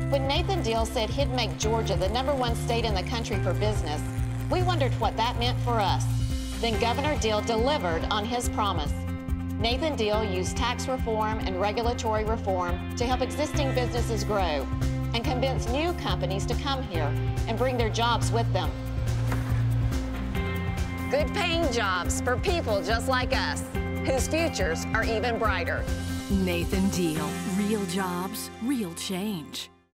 When Nathan Deal said he'd make Georgia the #1 state in the country for business, we wondered what that meant for us. Then Governor Deal delivered on his promise. Nathan Deal used tax reform and regulatory reform to help existing businesses grow and convince new companies to come here and bring their jobs with them. Good-paying jobs for people just like us, whose futures are even brighter. Nathan Deal. Real jobs, real change.